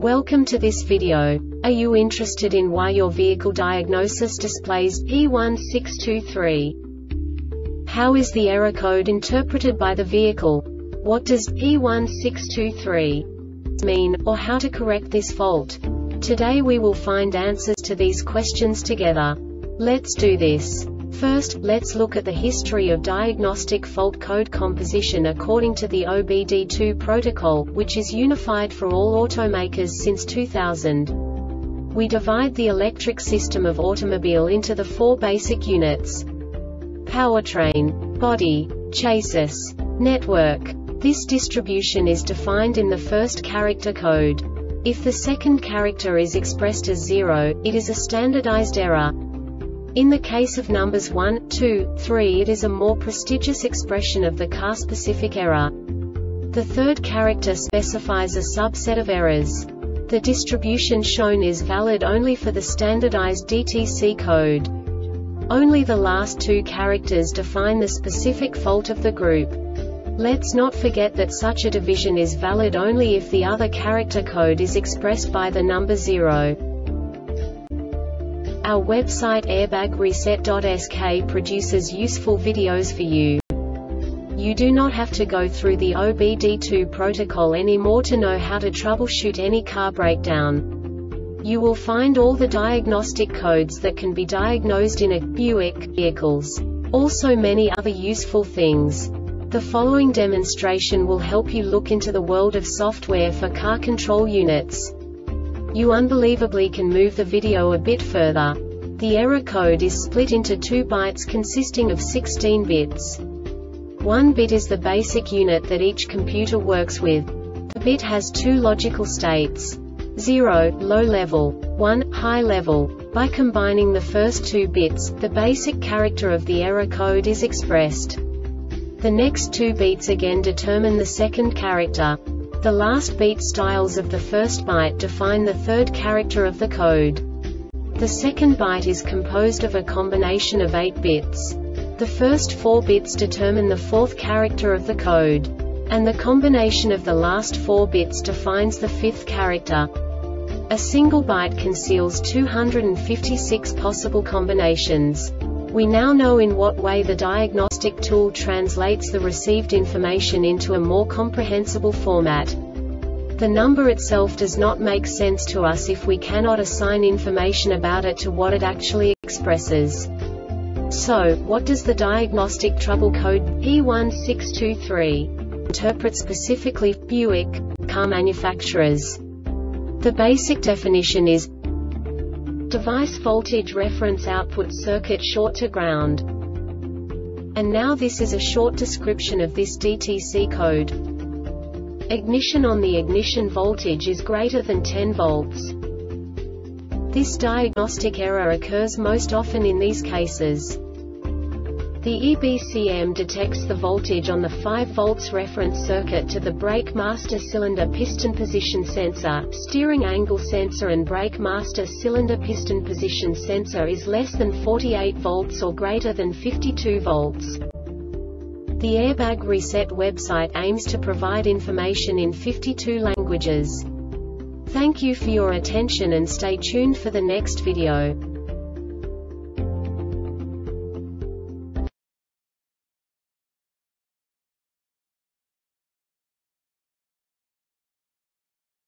Welcome to this video. Are you interested in why your vehicle diagnosis displays P1623? How is the error code interpreted by the vehicle? What does P1623 mean, or how to correct this fault? Today we will find answers to these questions together. Let's do this. First, let's look at the history of diagnostic fault code composition according to the OBD2 protocol, which is unified for all automakers since 2000. We divide the electric system of automobile into the four basic units: powertrain, body, chassis, network. This distribution is defined in the first character code. If the second character is expressed as 0, it is a standardized error. In the case of numbers 1, 2, 3, it is a more prestigious expression of the car-specific error. The third character specifies a subset of errors. The distribution shown is valid only for the standardized DTC code. Only the last two characters define the specific fault of the group. Let's not forget that such a division is valid only if the other character code is expressed by the number 0. Our website airbagreset.sk produces useful videos for you. You do not have to go through the OBD2 protocol anymore to know how to troubleshoot any car breakdown. You will find all the diagnostic codes that can be diagnosed in a Buick vehicles. Also many other useful things. The following demonstration will help you look into the world of software for car control units. You unbelievably can move the video a bit further. The error code is split into 2 bytes consisting of 16 bits. 1 bit is the basic unit that each computer works with. The bit has 2 logical states: 0, low level, 1, high level. By combining the first 2 bits, the basic character of the error code is expressed. The next 2 beats again determine the second character. The last beat styles of the first byte define the third character of the code. The second byte is composed of a combination of 8 bits. The first 4 bits determine the fourth character of the code. And the combination of the last 4 bits defines the fifth character. A single byte conceals 256 possible combinations. We now know in what way the diagnostic tool translates the received information into a more comprehensible format. The number itself does not make sense to us if we cannot assign information about it to what it actually expresses. So, what does the diagnostic trouble code P1623 interpret specifically for Buick car manufacturers? The basic definition is device voltage reference output circuit short to ground. And now this is a short description of this DTC code. Ignition on the ignition voltage is greater than 10 volts. This diagnostic error occurs most often in these cases. The EBCM detects the voltage on the 5 volts reference circuit to the brake master cylinder piston position sensor, steering angle sensor and brake master cylinder piston position sensor is less than 48 volts or greater than 52 volts. The Airbag Reset website aims to provide information in 52 languages. Thank you for your attention and stay tuned for the next video.